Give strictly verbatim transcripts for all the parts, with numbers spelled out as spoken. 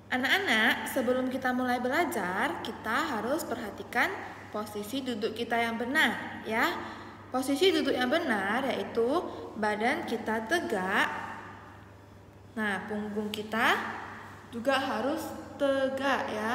Anak-anak, sebelum kita mulai belajar, kita harus perhatikan posisi duduk kita yang benar, ya. Posisi duduk yang benar yaitu badan kita tegak. Nah, punggung kita juga harus tegak, ya.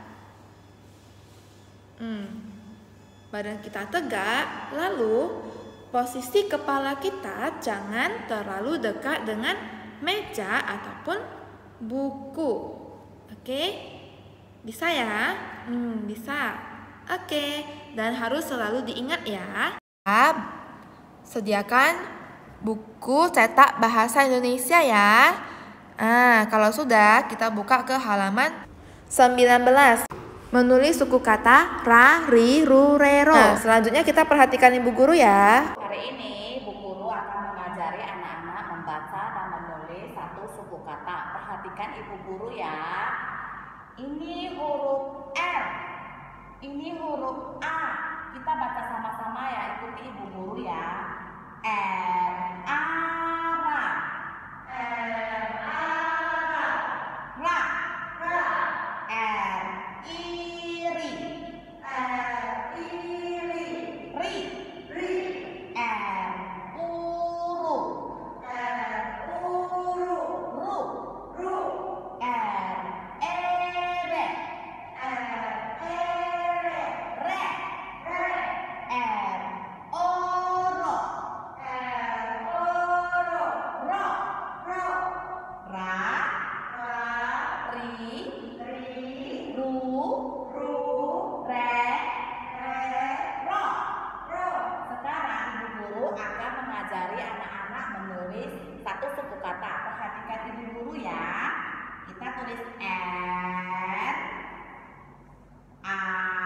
Hmm. Badan kita tegak, lalu posisi kepala kita jangan terlalu dekat dengan meja ataupun buku. Oke, bisa ya? Hmm, bisa. Oke, dan harus selalu diingat ya. Sediakan buku cetak bahasa Indonesia ya. Ah, kalau sudah, kita buka ke halaman sembilan belas. Menulis suku kata ra, ri, ru, re, ro. Nah, selanjutnya kita perhatikan Ibu Guru ya. Hari ini Bu Guru akan mengajari anak-anak membaca dan menulis satu suku kata. Perhatikan Ibu Guru ya. Ini huruf R, ini huruf A. Kita baca sama-sama ya, ikuti Ibu Guru ya. R, A, ra. R, A, ra. Ra, ra. R, I, ri. R, I, ri. Ri, ri. R, U, ru. R, U, ru. Ru, ru. R, E, re. R, E, re. Re, re. R, O, ro. R, O, ro. Ro, ro. Ra, ra. Ri, ri. Ru, ru. Re, re. Ro, ro. Sekarang Ibu Guru akan mengajari anak-anak menulis satu suku kata. Perhatikan Ibu Guru ya. Kita tulis R, A,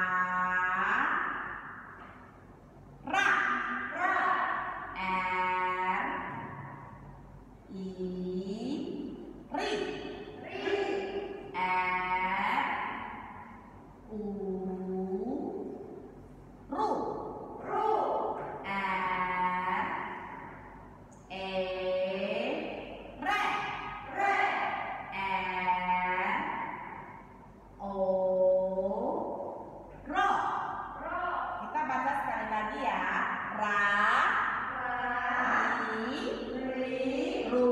ra, ra. R, I, ri, ri. R, U, ru, ru. R, E, re, re. R, O, ro, ro. Kita baca sekali lagi ya. Ra, ra. I, ri. Ru,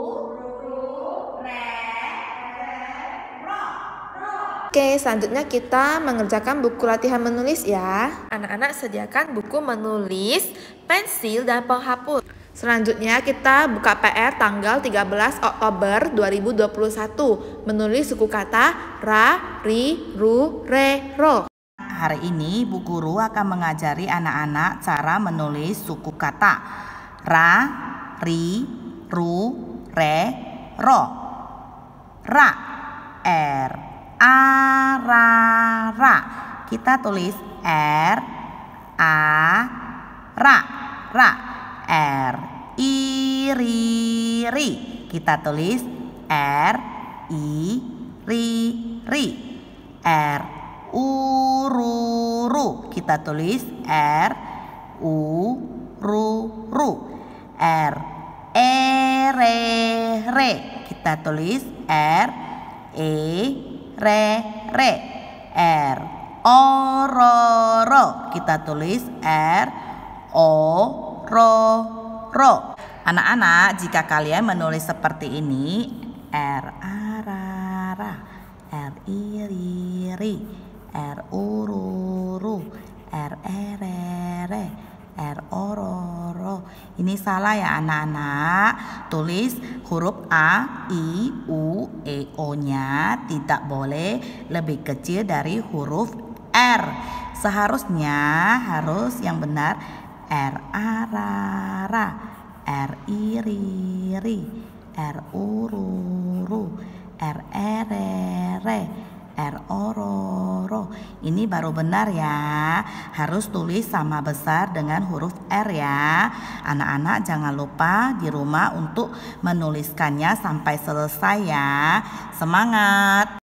ru. Re, re. Ro, ro. Oke, selanjutnya kita mengerjakan buku latihan menulis ya. Anak-anak sediakan buku menulis, pensil, dan penghapus. Selanjutnya kita buka P R tanggal tiga belas Oktober dua ribu dua puluh satu. Menulis suku kata ra, ri, ru, re, ro. Hari ini Bu Guru akan mengajari anak-anak cara menulis suku kata ra, ri, ru, re, ro. Ra, R, A, ra, ra. Kita tulis R, A, ra, ra. R, I, ri, ri. Kita tulis R, I, ri, ri. R, U, ru, ru. Kita tulis R, U, ru, ru. R, E, re, re. Kita tulis R, E, re, re. R, O, ro, ro. Kita tulis R, O, ro, ro. Anak-anak, jika kalian menulis seperti ini, R, A, ra, ra. R, I, ri, ri. R, U, ru, ru. R, E, re, re. R, O, ro, ro. Ini salah ya anak-anak. Tulis huruf A, I, U, E, O-nya tidak boleh lebih kecil dari huruf R. Seharusnya harus yang benar R, A, ra, ra. R, I, ri, ri. R, U, ru, ru. R, E, re, re. R, O, ro, ro. Ini baru benar ya. Harus tulis sama besar dengan huruf R ya. Anak-anak jangan lupa di rumah untuk menuliskannya sampai selesai ya. Semangat!